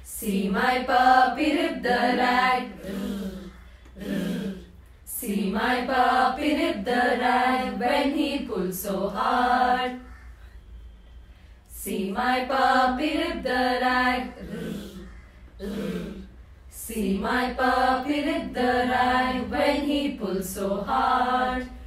See my puppy rip the rag. See my puppy rip the rag when he pulls so hard. See my puppy rip the rag. See my puppy rip the rag when he pulls so hard.